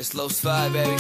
Slow slide, baby.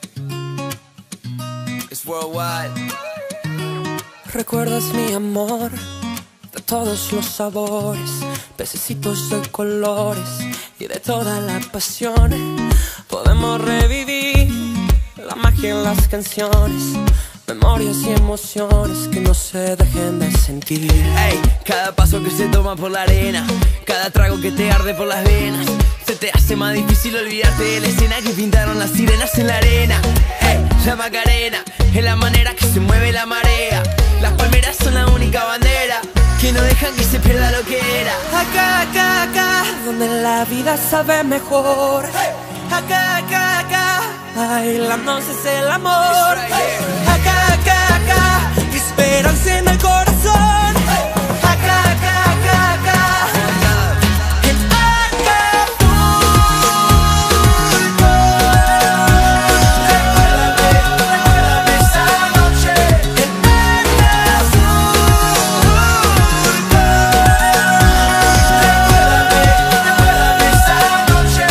It's worldwide. Recuerdas mi amor de todos los sabores, pececitos de colores y de toda la pasión. Podemos revivir la magia en las canciones, memorias y emociones que no se dejen de sentir. Ey, cada paso que se toma por la arena, cada trago que te arde por las venas, se te hace más difícil olvidarte de la escena que pintaron las sirenas en la arena. Ey, la Macarena es la manera que se mueve la marea. Las palmeras son la única bandera que no dejan que se pierda lo que era. Acá, acá, acá, donde la vida sabe mejor. Acá, acá, acá, bailamos es el amor. Acá, acá, acá, esperanza en el corazón. Acá, acá, acá, acá, en Acapulco. Recuérdame esa noche en Recuérdame esa noche.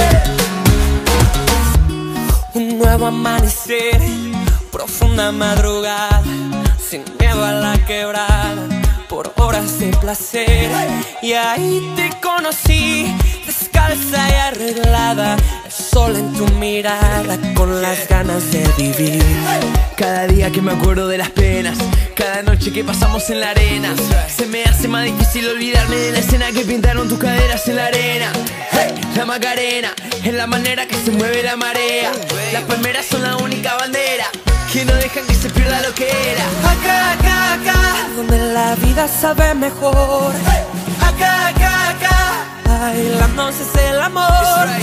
Un nuevo amanecer, profunda madrugada, sin miedo a la quebrada, por horas de placer. Y ahí te conocí, descalza y arreglada, el sol en tu mirada, con las ganas de vivir. Cada día que me acuerdo de las penas, cada noche que pasamos en la arena, se me hace más difícil olvidarme de la escena que pintaron tus caderas en la arena. Hey, la Macarena es la manera que se mueve la marea. Las palmeras son la única bandera que no dejan que se pierda lo que era. Acá, acá, acá, donde la vida sabe mejor. Acá, acá, acá, bailamos es el amor.